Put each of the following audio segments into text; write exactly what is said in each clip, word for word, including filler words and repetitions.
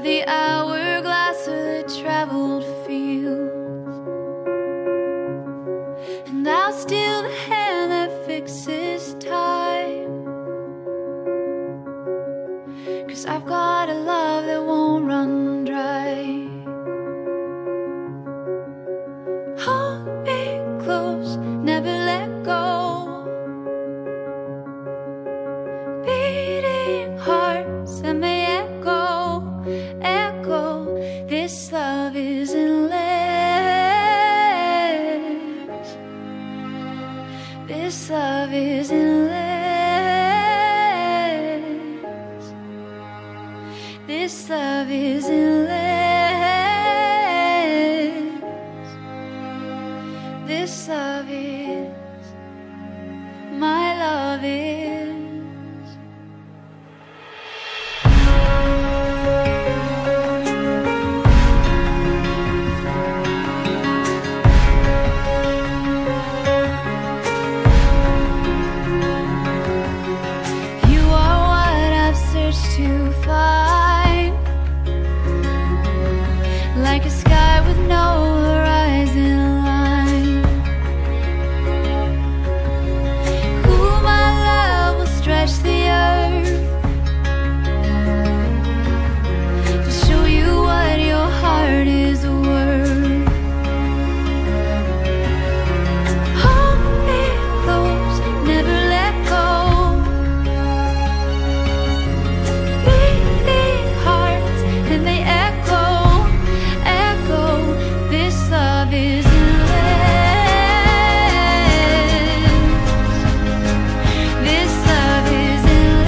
the hourglass of the traveled fields, and I'll steal the hand that fixes time, 'cause I've got a love that won't run dry. Hold me close, never let go. Beating hearts and they echo, echo. This love is endless. This love is endless. This love is endless. This love is, my love is. You are what I've searched to find, like a sky with no horizon line. Who my love will stretch the earth to show you what your heart is worth. Hold me close, never let go. Beating hearts and they echo, echo. This love is endless. This love is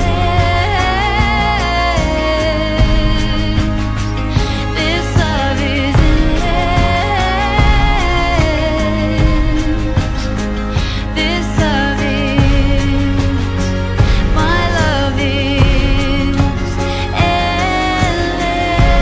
endless. This love is endless. This love is, my love is endless.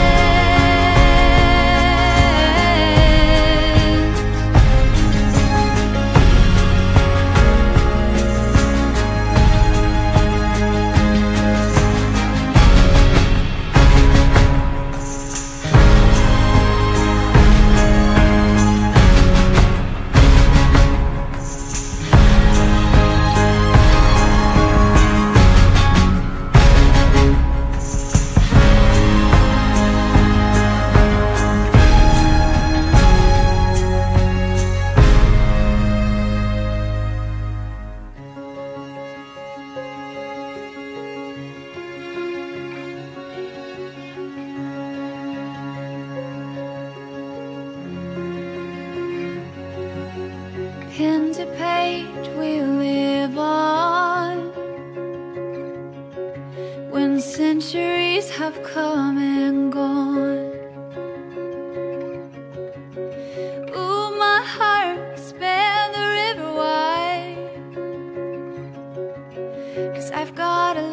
Pen to page we live on, when centuries have come and gone. Ooh, my heart span the river wide, 'cause I've got a